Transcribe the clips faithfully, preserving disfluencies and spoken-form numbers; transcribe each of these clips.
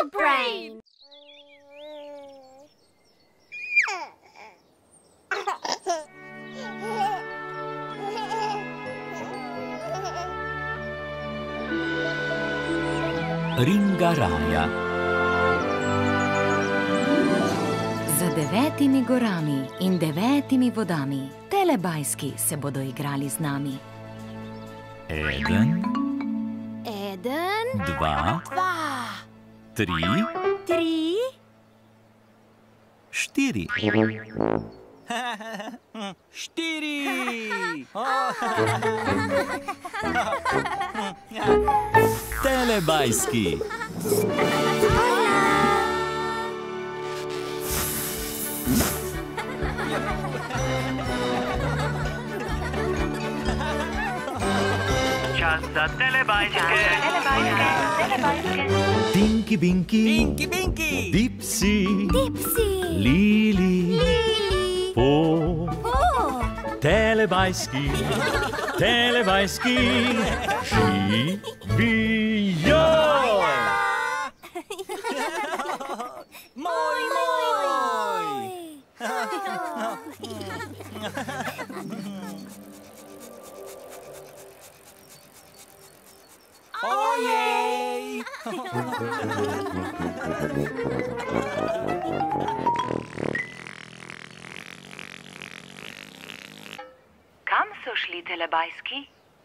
your brain. Ringaraja. Za devetimi gorami in devetimi vodami telebajski se bodo igrali z nami. Eden, Eden, dva, dva, tri, tri, štiri. Štiri! Telebajski. Čas za telebajske. Tinky Binky, Pinky, Pinky! Dipsy, Dipsy, Lili, Lili, Po. Po, Telebajski, telebajski, živijo! Moj, moj! Ojej! Kam so šli telebajski?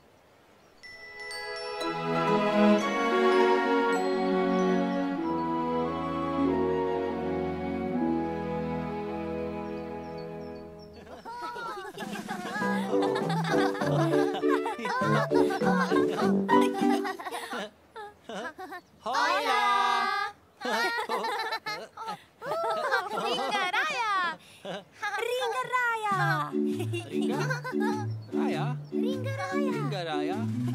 Hola! Ringaraja, Ringaraja, Raja? Ringaraja. Ringaraja?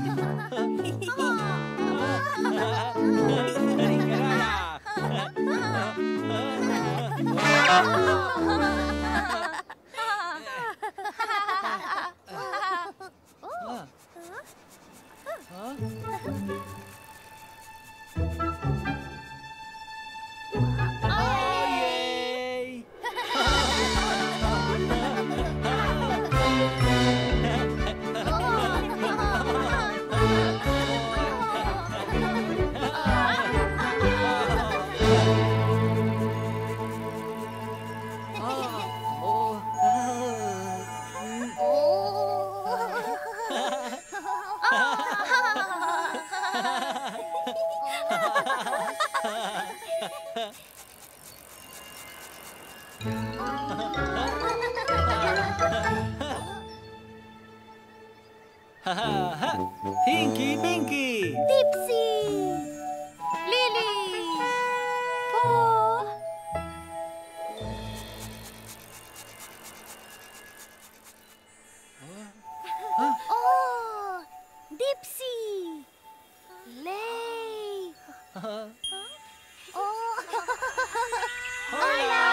Ringaraja! Ojej! Pinky, Pinky! Dipsy, Lili, Po. Oh, Dipsy, Lei. Oh. Hola.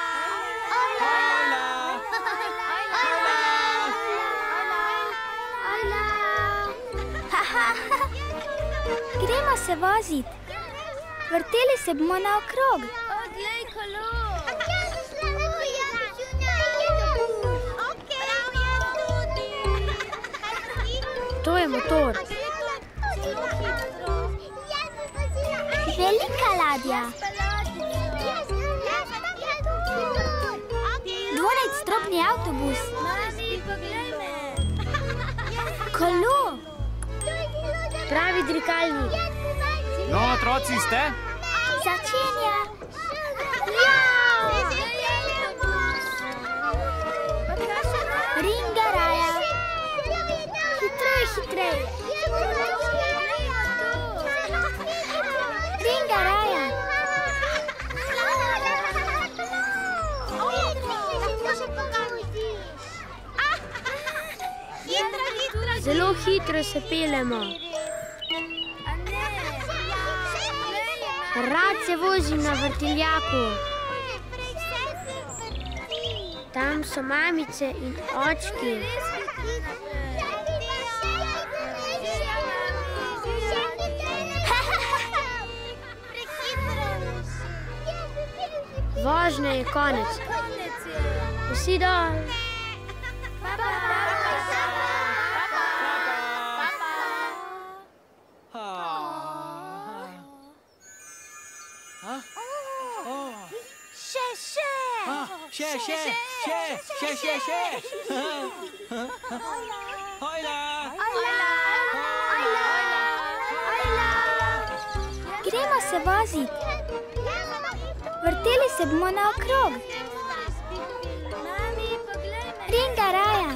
Gremo se vozit. Vrteli se bomo naokrog. Oglej kolo. To je motor. Velika ladja. Dvorecstropni avtobus. Kolo. Pravi dirkalnik. No, otroci ste? Začenja. Ja! Ringaraja. Hitrej, hitrej. Ringaraja. Zelo hitro se peljemo. Rad se vozim na vrtiljaku. Tam so mamice in očki. Vožnje je konec. Vsi dol. Še, še! Še, še, še, še, še, še! Hojla! Gremo se vozit. Vrteli se bomo naokrog. Ringa raja.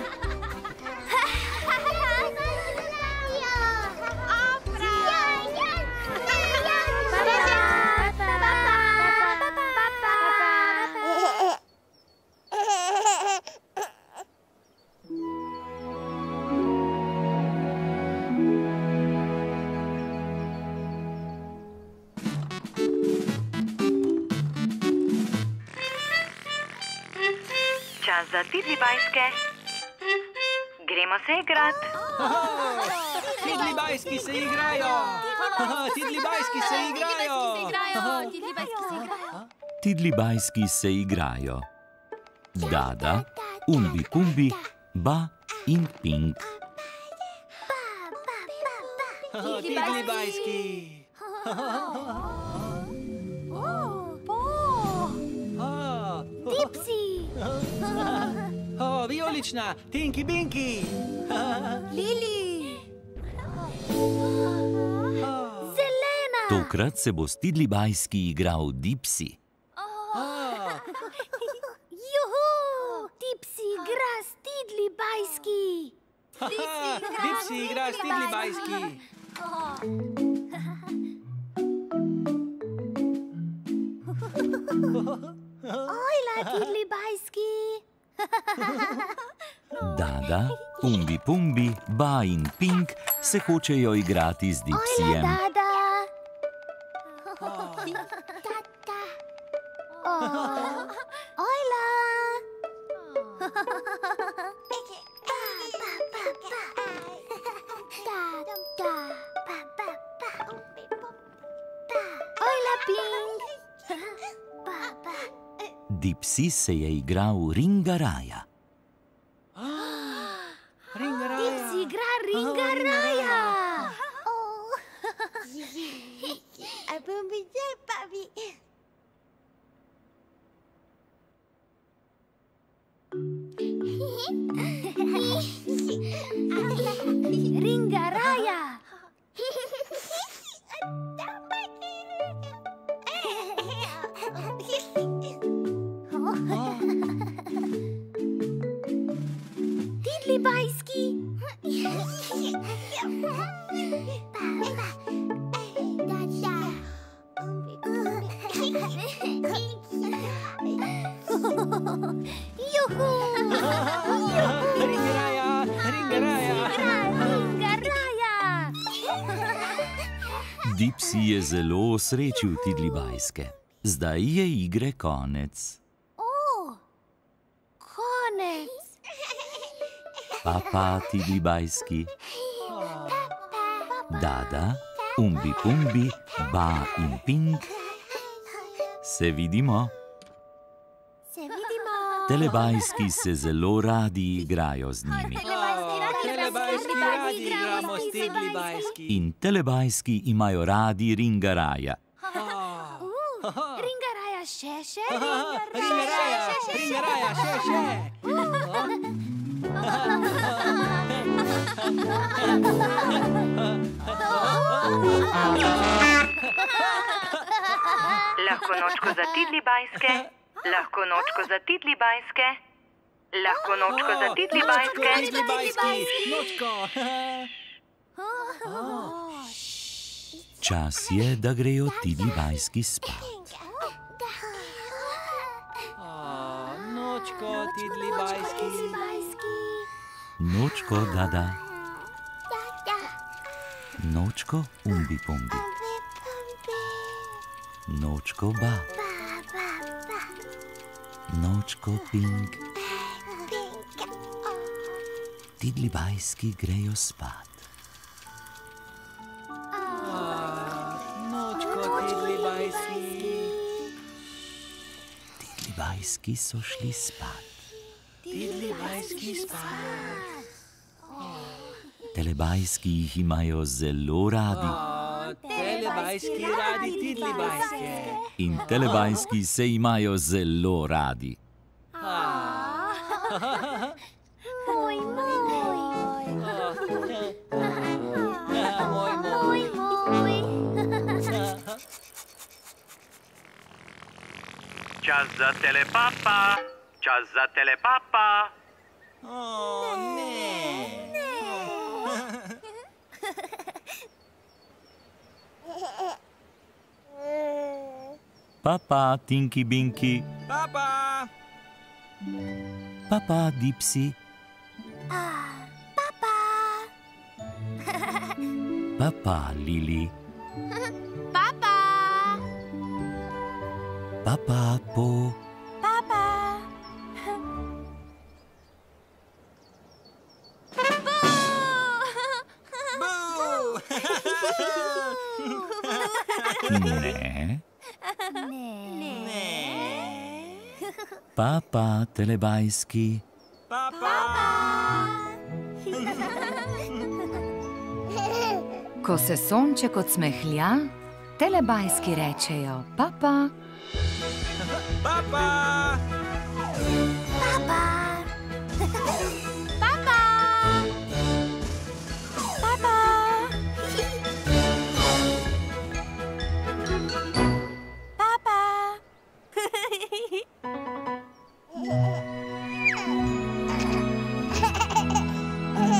Čas za Tidlibajske. Gremo se igrat. Tidlibajski se igrajo! Tidlibajski se igrajo! Tidlibajski se igrajo. Dada, Umbi Pumbi, Ba in Pink. Tidlibajski! Dipsy. O, vijolična, Tinky Binky! Lili. Zelena. Tokrat se bo s Tidlibajski igral Dipsy. Juhu. Dipsy igra s Tidlibajski. Dipsy igra s Tidlibajski. Ojla, Tidlibajski. Dada, Umbi Pumbi, Ba in Pink se hočejo igrati z Ojla, Dipsyjem. Dada. Tata. Ojla. Ojla, Pink. Dipsy se je igral Ringa raja. Ringa raja! Dipsy igra Ringa raja. Ringa raja. Tidlibajski. Juhu. Ringa raja! Ringa raja! Ringa raja. Dipsy je zelo osrečil Tidlibajske. Zdaj je igre konec. O, konec. Papa Tidlibajski. Dada, Umbi Pumbi, Ba in Pink. Se vidimo? Se vidimo. Telebajski se zelo radi igrajo z njimi. Telebajski radi igramo s Tidlibajski. In telebajski imajo radi Ringa raja. Ringa raja še, še. Ringa raja! Ringa raja, še, še! Lahko nočko za Tidlibajske. Lahko nočko za Tidlibajske. Lahko nočko za Tidlibajske. Tidlibajski! Nočko! Čas je, da grejo Tidlibajski spat. Nočko, Tidlibajski! Nočko, Dada. Nočko, Umbi Pumbi. Nočko, Ba. Nočko, Pink. Tidlibajski grejo spat. Nočko, Tidlibajski! Bajski so šli spat. Tidli bajski spat. Telebajski jih imajo zelo radi. Telebajski radi tidli bajske. In telebajski se imajo zelo radi. Moj, moj. Moj, Moj, moj. Čas za telepapa. Čas za telepapa. O, ne. Papa, Tinky Binky. Papa. Papa, Dipsy. Papa. Papa, Lili. Papa. Papa, Po. Papa. Ne. Papa, telebajski. Papa. Ko se sonček odsmehlja, telebajski rečejo papa. Papa. Papa. Papa. Papa. Papa.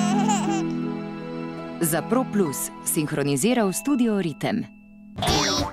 Za Pro Plus sinhroniziral Studio Ritem.